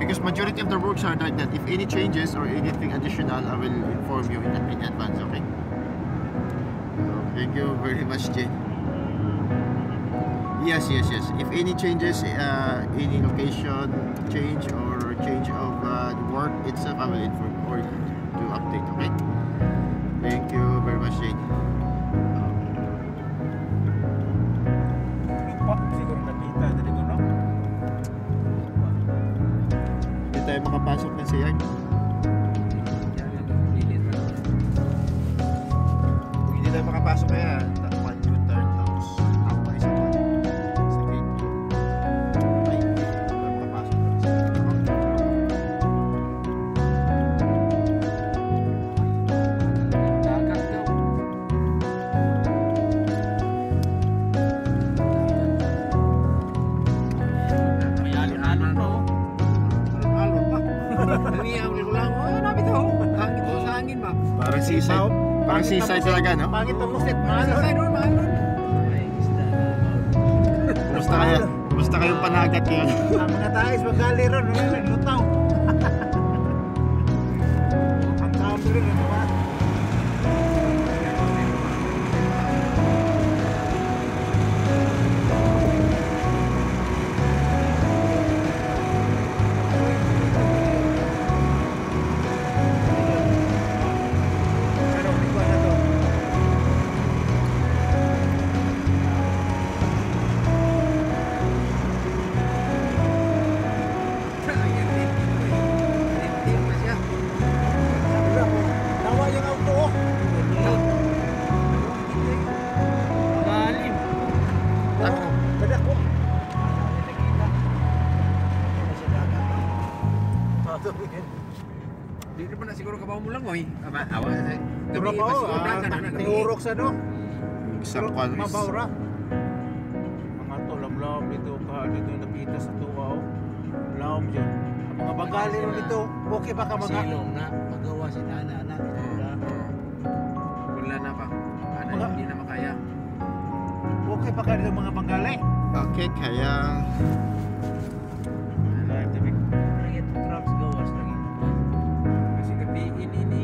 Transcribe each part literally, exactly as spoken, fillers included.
because majority of the works are like that. If any changes or anything additional, I will inform you in, in advance, okay? So, thank you very much, Jane. Yes, yes, yes. If any changes, uh, any location change or change of uh, the work itself, I will inform or to update, okay? Thank you very much, Jane. Siguro nakita dali ko, no? Hindi tayo makapasok ng C R. Kung hindi tayo makapasok kaya, one U-turn tapos ako pa isa pa sa gate. Ay, hindi tayo makapasok sa Dagat daw. May alon-alon pa oh. alon pa. Naniyang ko lang. Oh, napit ako. Hangin to sa hangin ba? Parang seaside. Parang seaside talaga, no? Pangit ang musit, Ano maano? sa doon, maano? Kumusta kayo? Kumusta kayong panagat ngayon? Ang mga tais magali ron, mga naglutaw. Ang kami rin, ano ba? Ano, hindi ko ano to? Tawa yung auto, oh. Malalim. Oo, badak ko. Dito pa na siguro kabaw mo lang, oy. Ama, awa sa. Pero pa, oh, ah, tiurok sa do. Isang kwan. Mabawra. Mga to, lamlam dito, ka dito yung napita sa tuwa, oh. Lam dyan. Ang mga bagali rin dito, okay ba ka mga... Silong na, magawa si Nana na. Wala na pa. Ano, Mga- hindi na makaya. Okay pa ka dito mga bagali? Okay, kaya... Trucks gawas lagi. Kasi gabi ini ni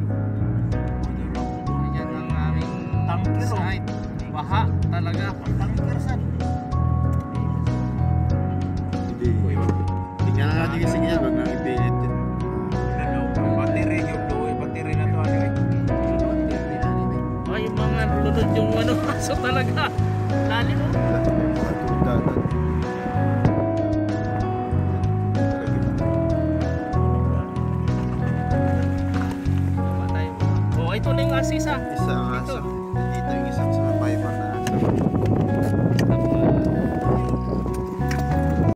yan ang aming Tangkiro. site. Baha talaga. Tangkir san? Hindi. Tingnan na natin kasi ganyan, wag nang ipilit din. Ano, battery yung doy, battery na to ano eh. Ay, mga lunod yung ano, aso talaga. Lalim mo. Mga tuta. Oh, ito na yung asisa. Isa ang asa. Dito yung isang sa fiber na